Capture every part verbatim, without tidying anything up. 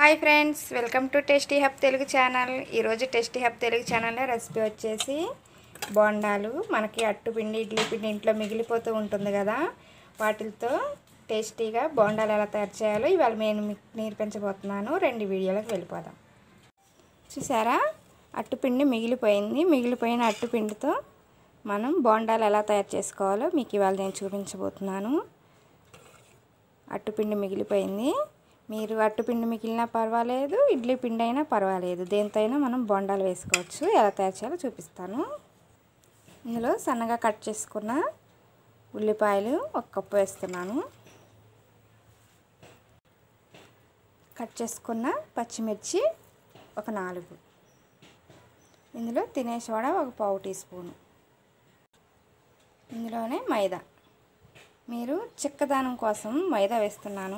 Hi friends, welcome to tasty hub Telugu channel. ఈరోజు tasty hub Telugu ఛానల్లో recipe వచ్చేసి బోండాలు. మనకి అట్టుపిండి, ఇడ్లీ పిండి ఇంట్లో మిగిలిపోతూ ఉంటుంది కదా, వాటితో టేస్టీగా బోండాలు ఎలా తయారు చేయాలో ఇవాళ నేను మీకు నేర్పించబోతున్నాను. రెండు వీడియోలకు వెళ్ళిపోదాం. చూసారా, అట్టుపిండి మిగిలిపోయింది. మిగిలిపోయిన అట్టుపిండితో మనం బోండాలు ఎలా తయారు చేసుకోవాలో మీకు ఇవాళ నేను చూపించబోతున్నాను. అట్టుపిండి మిగిలిపోయింది. మీరు అట్టుపిండి మిగిలినా పర్వాలేదు, ఇడ్లీ పిండి అయినా పర్వాలేదు, దేంతో అయినా మనం బోండాలు వేసుకోవచ్చు. ఎలా తయారు చేయాలో చూపిస్తాను. ఇందులో సన్నగా కట్ చేసుకున్న ఉల్లిపాయలు ఒక కప్పు వేస్తున్నాను. కట్ చేసుకున్న పచ్చిమిర్చి ఒక నాలుగు. ఇందులో తినే సోడా ఒక పావు టీ స్పూను. ఇందులోనే మైదా. మీరు చిక్కదనం కోసం మైదా వేస్తున్నాను.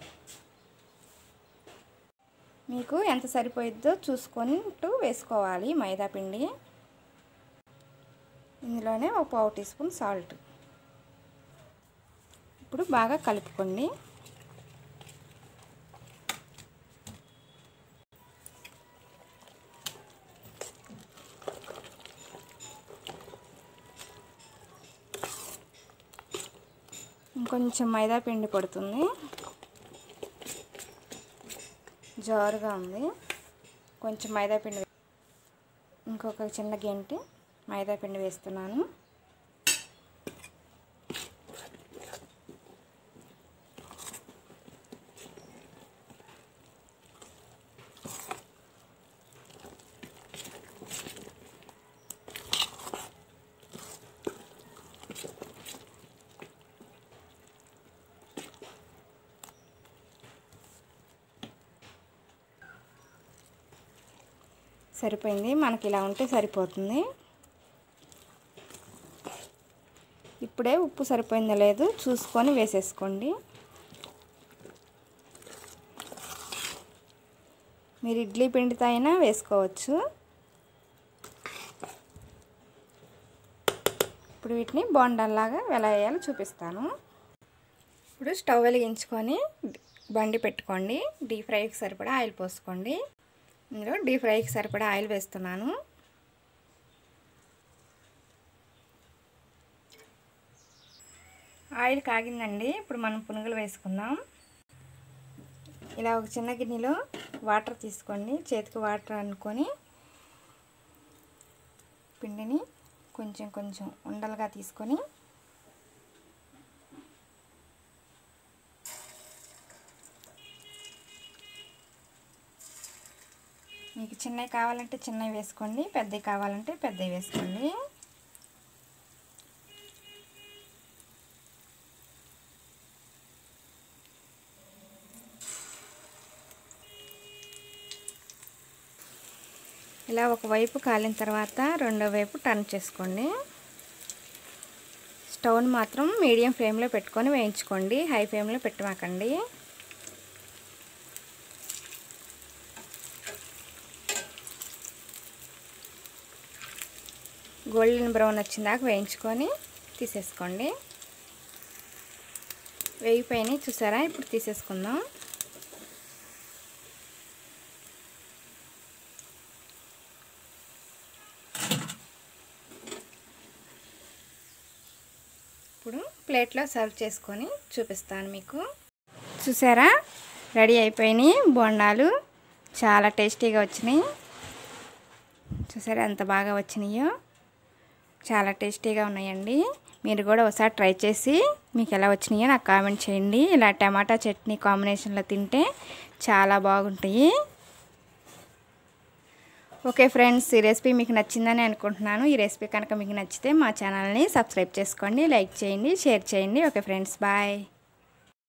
మీకు ఎంత సరిపోయిద్దో చూసుకుంటూ వేసుకోవాలి మైదా పిండి. ఇందులోనే ఒక పావు టీ స్పూన్ సాల్ట్. ఇప్పుడు బాగా కలుపుకోండి. ఇంకొంచెం మైదా పిండి పడుతుంది, జారుగా ఉంది. కొంచెం మైదా పిండి, ఇంకొక చిన్న గెంటి మైదా పిండి వేస్తున్నాను. సరిపోయింది. మనకి ఇలా ఉంటే సరిపోతుంది. ఇప్పుడే ఉప్పు సరిపోయిందో లేదు చూసుకొని వేసేసుకోండి. మీరు ఇడ్లీ పిండితో అయినా వేసుకోవచ్చు. ఇప్పుడు వీటిని బోండాల్లాగా ఎలా వేయాలో చూపిస్తాను. ఇప్పుడు స్టవ్ వెలిగించుకొని బండి పెట్టుకోండి. డీప్ ఫ్రైకి సరిపడా ఆయిల్ పోసుకోండి. ఇందులో డీప్ ఫ్రైకి సరిపడా ఆయిల్ వేస్తున్నాను. ఆయిల్ కాగిందండి. ఇప్పుడు మనం పునుగులు వేసుకుందాం. ఇలా ఒక చిన్న గిన్నెలో వాటర్ తీసుకోండి. చేతికి వాటర్ అనుకొని పిండిని కొంచెం కొంచెం ఉండలుగా తీసుకొని మీకు చిన్నవి కావాలంటే చిన్నవి వేసుకోండి, పెద్దవి కావాలంటే పెద్దవి వేసుకోండి. ఇలా ఒకవైపు కాలిన తర్వాత రెండో వైపు టర్న్ చేసుకోండి. స్టవ్ని మాత్రం మీడియం ఫ్లేమ్లో పెట్టుకొని వేయించుకోండి, హై ఫ్లేమ్లో పెట్టమాకండి. గోల్డెన్ బ్రౌన్ వచ్చిందాక వేయించుకొని తీసేసుకోండి. వేగిపోయినాయి చూసారా, ఇప్పుడు తీసేసుకుందాం. ఇప్పుడు ప్లేట్లో సర్వ్ చేసుకొని చూపిస్తాను మీకు. చూసారా, రెడీ అయిపోయినాయి బోండాలు. చాలా టేస్టీగా వచ్చినాయి. చూసారా ఎంత బాగా వచ్చినాయో, చాలా టేస్టీగా ఉన్నాయండి. మీరు కూడా ఒకసారి ట్రై చేసి మీకు ఎలా వచ్చినాయో నాకు కామెంట్ చేయండి. ఇలా టమాటా చట్నీ కాంబినేషన్లో తింటే చాలా బాగుంటాయి. ఓకే ఫ్రెండ్స్, ఈ రెసిపీ మీకు నచ్చిందని అనుకుంటున్నాను. ఈ రెసిపీ కనుక మీకు నచ్చితే మా ఛానల్ని సబ్స్క్రైబ్ చేసుకోండి, లైక్ చేయండి, షేర్ చేయండి. Okay friends, bye.